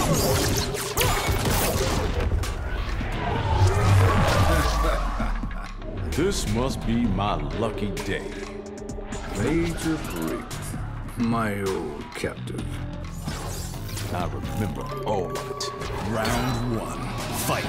This must be my lucky day. Major Briggs, my old captive. I remember all of it. Round 1, fight.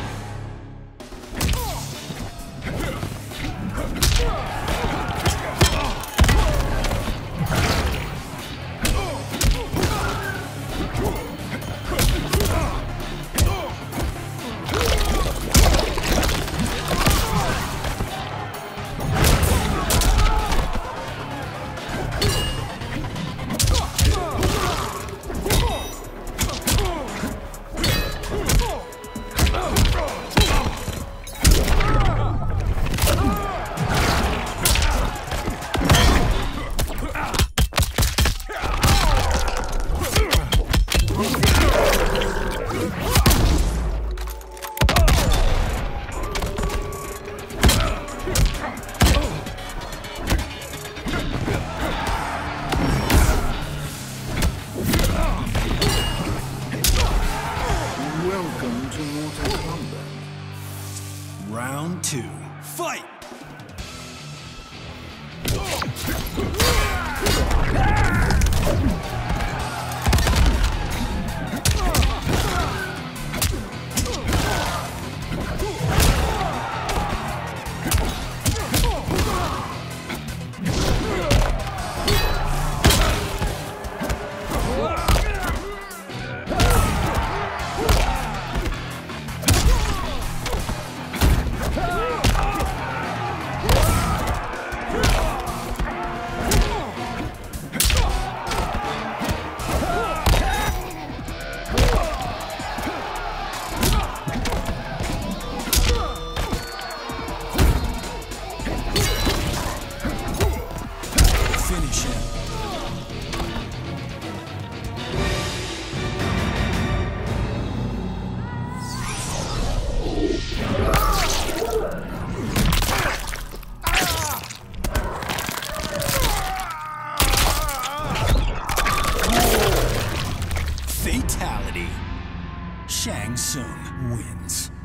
Welcome to Mortal Kombat. Round 2, fight! Finish him. Fatality. Shang Tsung wins.